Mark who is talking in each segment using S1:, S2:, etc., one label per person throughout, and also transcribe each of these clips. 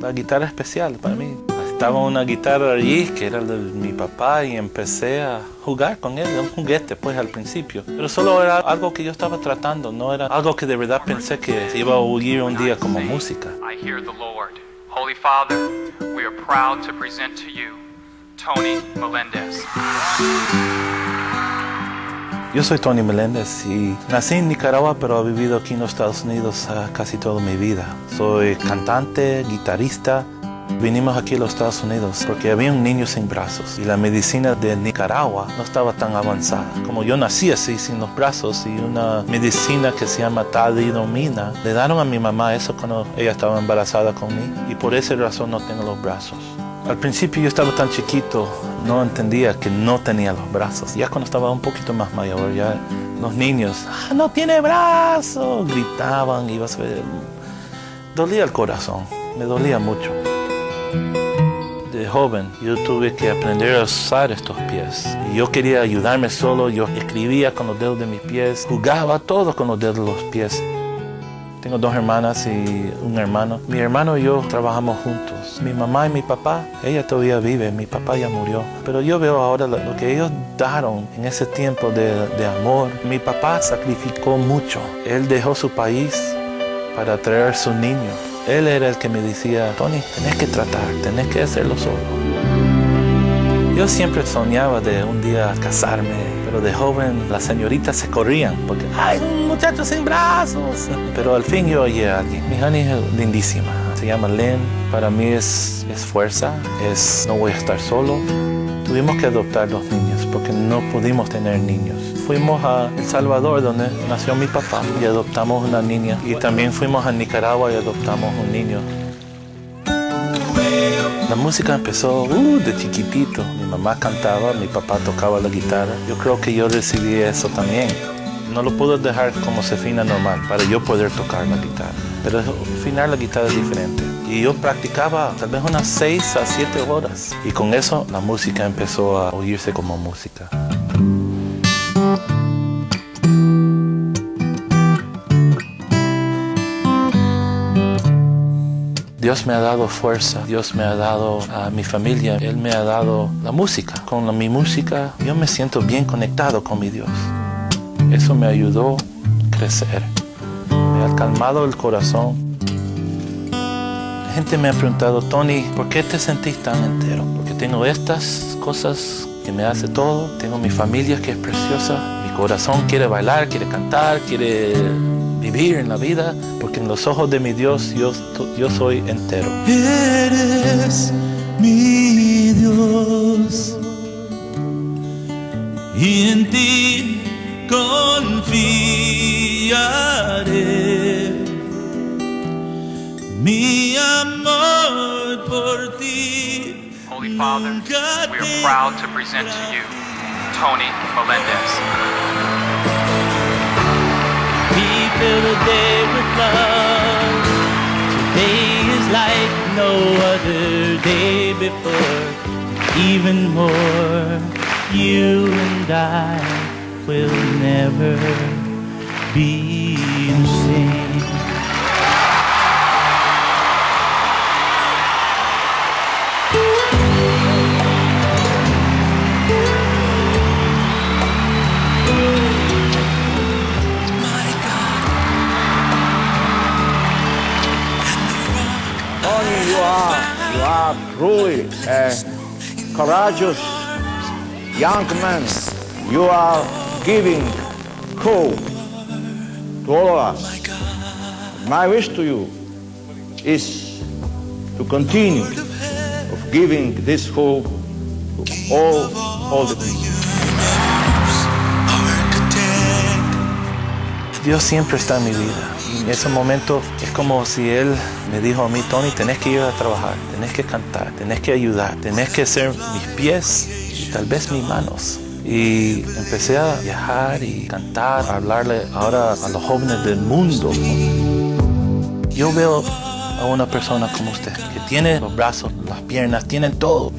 S1: la guitarra especial para mí. Estaba una guitarra allí que era de mi papá y empecé a jugar con él, un juguete pues al principio. Pero solo era algo que yo estaba tratando, no era algo que de verdad pensé que iba a oír un día como música.
S2: I hear the Lord. Holy Father, we are proud to present to you Tony Melendez.
S1: Yo soy Tony Melendez y nací en Nicaragua, pero he vivido aquí en los Estados Unidos casi toda mi vida. Soy cantante, guitarrista. Vinimos aquí a los Estados Unidos porque había un niño sin brazos y la medicina de Nicaragua no estaba tan avanzada. Como yo nací así, sin los brazos, y una medicina que se llama talidomida, le dieron a mi mamá eso cuando ella estaba embarazada conmigo y por esa razón no tengo los brazos. Al principio yo estaba tan chiquito, no entendía que no tenía los brazos. Ya cuando estaba un poquito más mayor, ya los niños, no tiene brazos, gritaban, iba a ser... Dolía el corazón, me dolía mucho. De joven yo tuve que aprender a usar estos pies. Y yo quería ayudarme solo, yo escribía con los dedos de mis pies, jugaba todo con los dedos de los pies. Tengo 2 hermanas y un hermano. Mi hermano y yo trabajamos juntos. Mi mamá y mi papá, ella todavía vive, mi papá ya murió. Pero yo veo ahora lo que ellos dieron en ese tiempo de amor. Mi papá sacrificó mucho. Él dejó su país para traer a su niño. Él era el que me decía, Tony, tenés que tratar, tenés que hacerlo solo. Yo siempre soñaba de un día casarme, pero de joven las señoritas se corrían porque ¡ay, un muchacho sin brazos! Pero al fin yo oí a alguien. Mi honey es lindísima, se llama Lynn. Para mí es fuerza, no voy a estar solo. Tuvimos que adoptar 2 niños porque no pudimos tener niños. Fuimos a El Salvador, donde nació mi papá, y adoptamos una niña. Y también fuimos a Nicaragua y adoptamos un niño. La música empezó de chiquitito. Mi mamá cantaba, mi papá tocaba la guitarra. Yo creo que yo recibí eso también. No lo puedo dejar como se afina normal para yo poder tocar la guitarra. Pero afinar la guitarra es diferente. Y yo practicaba tal vez unas 6 a 7 horas. Y con eso la música empezó a oírse como música. Dios me ha dado fuerza, Dios me ha dado a mi familia, Él me ha dado la música. Con mi música yo me siento bien conectado con mi Dios. Eso me ayudó a crecer, me ha calmado el corazón. La gente me ha preguntado, Tony, ¿por qué te sentís tan entero? Porque tengo estas cosas que me hace todo, tengo mi familia que es preciosa, mi corazón quiere bailar, quiere cantar, quiere vivir en la vida, porque en los ojos de mi Dios yo soy entero.
S3: Eres mi Dios y en ti confiaré. Mi amor por ti.
S2: Holy Father, we are proud to present to you Tony Melendez.
S3: Fill the day with love. Today is like no other day before. Even more, you and I will never be the same.
S4: You are truly a courageous young man. You are giving hope to all of us. My wish to you is to continue of giving this hope to all the people.
S1: Dios siempre está en mi vida. Y en ese momento es como si Él me dijo a mí, Tony, tenés que ir a trabajar, tenés que cantar, tenés que ayudar, tenés que ser mis pies y tal vez mis manos. Y empecé a viajar y cantar, a hablarle ahora a los jóvenes del mundo. Yo veo a una persona como usted, que tiene los brazos, las piernas, tienen todo.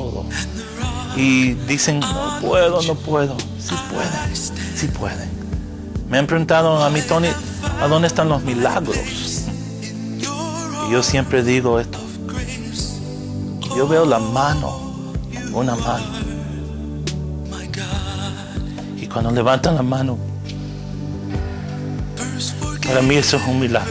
S1: Y dicen, no puedo. Sí pueden, sí pueden. Me han preguntado a mí, Tony, ¿a dónde están los milagros? Y yo siempre digo esto, Yo veo la mano, una mano. Y cuando levantan la mano, para mí eso es un milagro.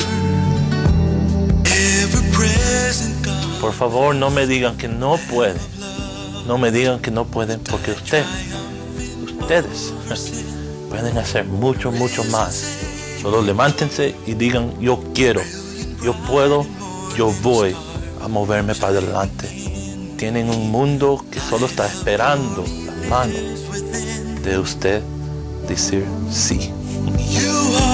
S1: Por favor, no me digan que no pueden. No me digan que no pueden, porque ustedes pueden hacer mucho, mucho más. Solo levántense y digan, yo quiero, yo puedo, yo voy a moverme para adelante. Tienen un mundo que solo está esperando la mano de usted decir sí.